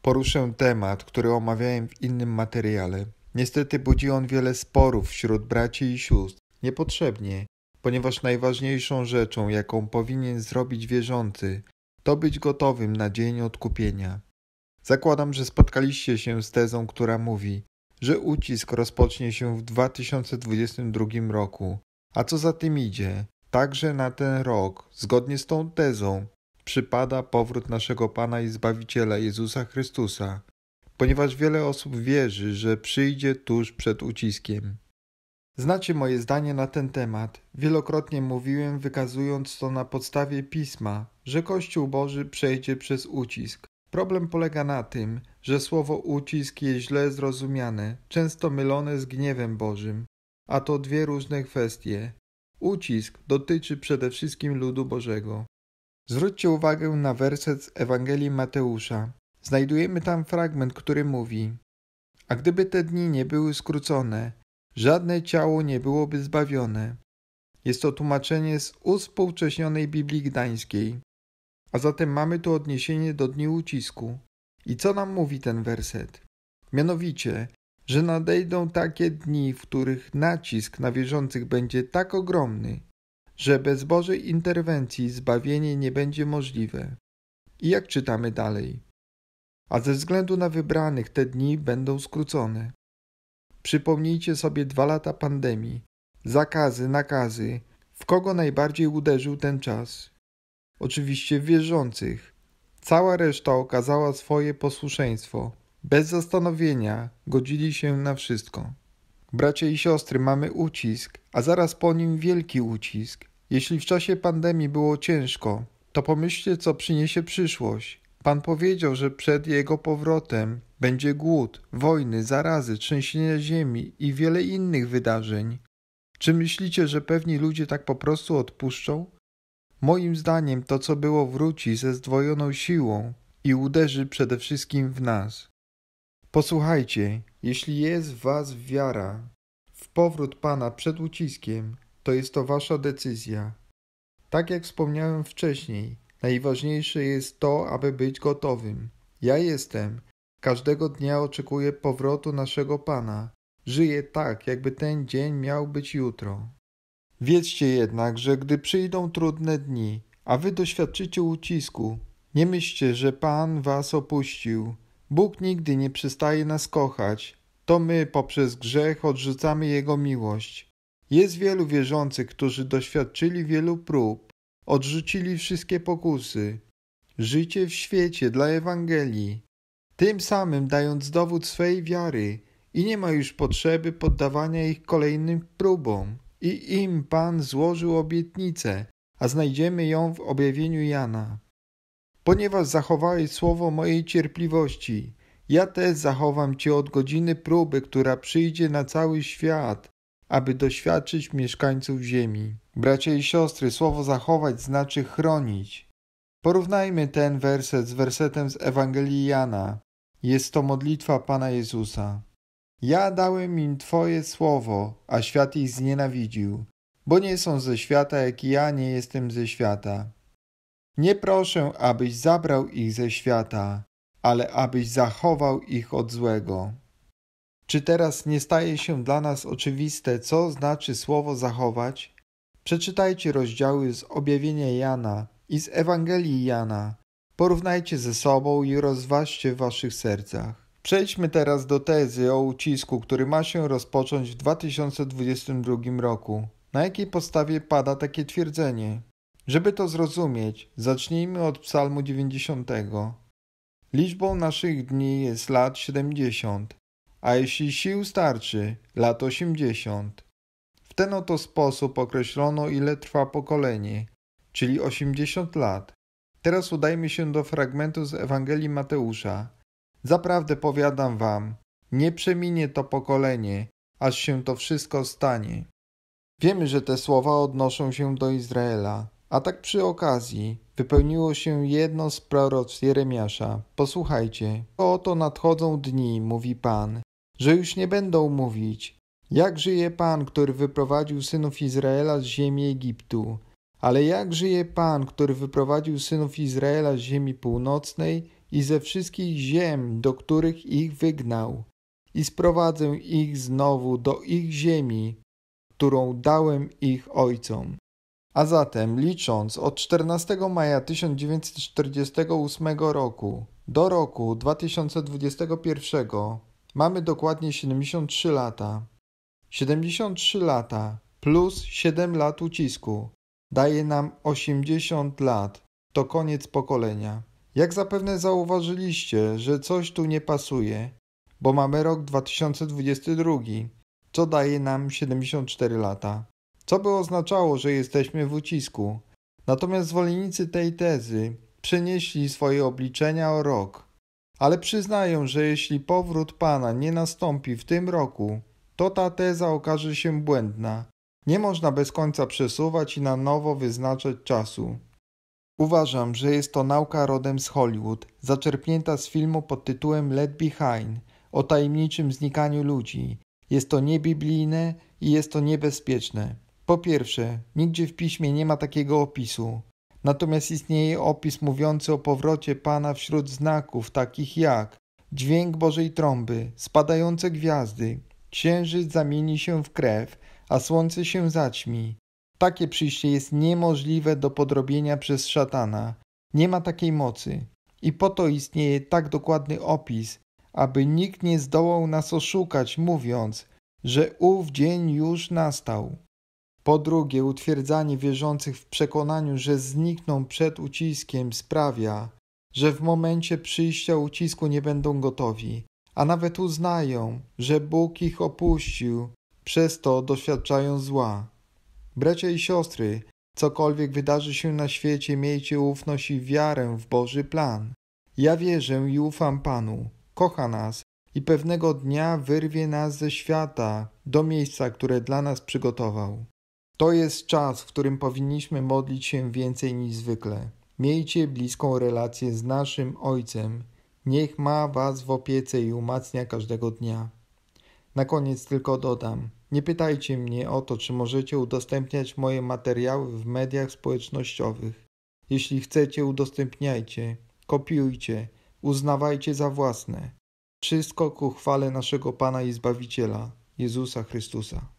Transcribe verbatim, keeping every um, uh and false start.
Poruszę temat, który omawiałem w innym materiale. Niestety budzi on wiele sporów wśród braci i sióstr. Niepotrzebnie, ponieważ najważniejszą rzeczą, jaką powinien zrobić wierzący, to być gotowym na dzień odkupienia. Zakładam, że spotkaliście się z tezą, która mówi, że ucisk rozpocznie się w dwa tysiące dwudziestym drugim roku, a co za tym idzie, także na ten rok, zgodnie z tą tezą, przypada powrót naszego Pana i Zbawiciela Jezusa Chrystusa, ponieważ wiele osób wierzy, że przyjdzie tuż przed uciskiem. Znacie moje zdanie na ten temat. Wielokrotnie mówiłem, wykazując to na podstawie Pisma, że Kościół Boży przejdzie przez ucisk. Problem polega na tym, że słowo ucisk jest źle zrozumiane, często mylone z gniewem Bożym, a to dwie różne kwestie. Ucisk dotyczy przede wszystkim ludu Bożego. Zwróćcie uwagę na werset z Ewangelii Mateusza. Znajdujemy tam fragment, który mówi: a gdyby te dni nie były skrócone, żadne ciało nie byłoby zbawione. Jest to tłumaczenie z uwspółcześnionej Biblii Gdańskiej. A zatem mamy tu odniesienie do dni ucisku. I co nam mówi ten werset? Mianowicie, że nadejdą takie dni, w których nacisk na wierzących będzie tak ogromny, że bez Bożej interwencji zbawienie nie będzie możliwe. I jak czytamy dalej? A ze względu na wybranych te dni będą skrócone. Przypomnijcie sobie dwa lata pandemii, zakazy, nakazy. W kogo najbardziej uderzył ten czas? Oczywiście w wierzących. Cała reszta okazała swoje posłuszeństwo. Bez zastanowienia godzili się na wszystko. Bracia i siostry, mamy ucisk, a zaraz po nim wielki ucisk. Jeśli w czasie pandemii było ciężko, to pomyślcie, co przyniesie przyszłość. Pan powiedział, że przed Jego powrotem będzie głód, wojny, zarazy, trzęsienia ziemi i wiele innych wydarzeń. Czy myślicie, że pewni ludzie tak po prostu odpuszczą? Moim zdaniem to, co było, wróci ze zdwojoną siłą i uderzy przede wszystkim w nas. Posłuchajcie, jeśli jest w was wiara w powrót Pana przed uciskiem, to jest to wasza decyzja. Tak jak wspomniałem wcześniej, najważniejsze jest to, aby być gotowym. Ja jestem. Każdego dnia oczekuję powrotu naszego Pana. Żyję tak, jakby ten dzień miał być jutro. Wiedzcie jednak, że gdy przyjdą trudne dni, a wy doświadczycie ucisku, nie myślcie, że Pan was opuścił. Bóg nigdy nie przestaje nas kochać. To my poprzez grzech odrzucamy Jego miłość. Jest wielu wierzących, którzy doświadczyli wielu prób, odrzucili wszystkie pokusy. Życie w świecie dla Ewangelii, tym samym dając dowód swej wiary i nie ma już potrzeby poddawania ich kolejnym próbom. I im Pan złożył obietnicę, a znajdziemy ją w objawieniu Jana. Ponieważ zachowałeś słowo mojej cierpliwości, ja też zachowam Cię od godziny próby, która przyjdzie na cały świat, aby doświadczyć mieszkańców ziemi. Bracia i siostry, słowo zachować znaczy chronić. Porównajmy ten werset z wersetem z Ewangelii Jana. Jest to modlitwa Pana Jezusa. Ja dałem im Twoje słowo, a świat ich znienawidził, bo nie są ze świata, jak i ja nie jestem ze świata. Nie proszę, abyś zabrał ich ze świata, ale abyś zachował ich od złego. Czy teraz nie staje się dla nas oczywiste, co znaczy słowo zachować? Przeczytajcie rozdziały z objawienia Jana i z Ewangelii Jana. Porównajcie ze sobą i rozważcie w waszych sercach. Przejdźmy teraz do tezy o ucisku, który ma się rozpocząć w dwa tysiące dwudziestym drugim roku. Na jakiej podstawie pada takie twierdzenie? Żeby to zrozumieć, zacznijmy od Psalmu dziewięćdziesiątego. Liczbą naszych dni jest lat siedemdziesiąt, a jeśli sił starczy, lat osiemdziesiąt. W ten oto sposób określono, ile trwa pokolenie, czyli osiemdziesiąt lat. Teraz udajmy się do fragmentu z Ewangelii Mateusza. Zaprawdę powiadam wam, nie przeminie to pokolenie, aż się to wszystko stanie. Wiemy, że te słowa odnoszą się do Izraela, a tak przy okazji wypełniło się jedno z proroctw Jeremiasza. Posłuchajcie, oto nadchodzą dni, mówi Pan, że już nie będą mówić, jak żyje Pan, który wyprowadził synów Izraela z ziemi Egiptu, ale jak żyje Pan, który wyprowadził synów Izraela z ziemi północnej i ze wszystkich ziem, do których ich wygnał, i sprowadzę ich znowu do ich ziemi, którą dałem ich ojcom. A zatem, licząc od czternastego maja tysiąc dziewięćset czterdziestego ósmego roku do roku dwa tysiące dwudziestego pierwszego, mamy dokładnie siedemdziesiąt trzy lata. siedemdziesiąt trzy lata plus siedem lat ucisku daje nam osiemdziesiąt lat. To koniec pokolenia. Jak zapewne zauważyliście, że coś tu nie pasuje, bo mamy rok dwa tysiące dwudziesty drugi, co daje nam siedemdziesiąt cztery lata. Co by oznaczało, że jesteśmy w ucisku. Natomiast zwolennicy tej tezy przenieśli swoje obliczenia o rok. Ale przyznają, że jeśli powrót Pana nie nastąpi w tym roku, to ta teza okaże się błędna. Nie można bez końca przesuwać i na nowo wyznaczać czasu. Uważam, że jest to nauka rodem z Hollywood, zaczerpnięta z filmu pod tytułem Left Behind o tajemniczym znikaniu ludzi. Jest to niebiblijne i jest to niebezpieczne. Po pierwsze, nigdzie w piśmie nie ma takiego opisu. Natomiast istnieje opis mówiący o powrocie Pana wśród znaków takich jak dźwięk Bożej trąby, spadające gwiazdy, księżyc zamieni się w krew, a słońce się zaćmi. Takie przyjście jest niemożliwe do podrobienia przez szatana. Nie ma takiej mocy. I po to istnieje tak dokładny opis, aby nikt nie zdołał nas oszukać, mówiąc, że ów dzień już nastał. Po drugie, utwierdzanie wierzących w przekonaniu, że znikną przed uciskiem, sprawia, że w momencie przyjścia ucisku nie będą gotowi, a nawet uznają, że Bóg ich opuścił, przez to doświadczają zła. Bracia i siostry, cokolwiek wydarzy się na świecie, miejcie ufność i wiarę w Boży plan. Ja wierzę i ufam Panu, kocha nas i pewnego dnia wyrwie nas ze świata do miejsca, które dla nas przygotował. To jest czas, w którym powinniśmy modlić się więcej niż zwykle. Miejcie bliską relację z naszym Ojcem. Niech ma was w opiece i umacnia każdego dnia. Na koniec tylko dodam, nie pytajcie mnie o to, czy możecie udostępniać moje materiały w mediach społecznościowych. Jeśli chcecie, udostępniajcie, kopiujcie, uznawajcie za własne. Wszystko ku chwale naszego Pana i Zbawiciela, Jezusa Chrystusa.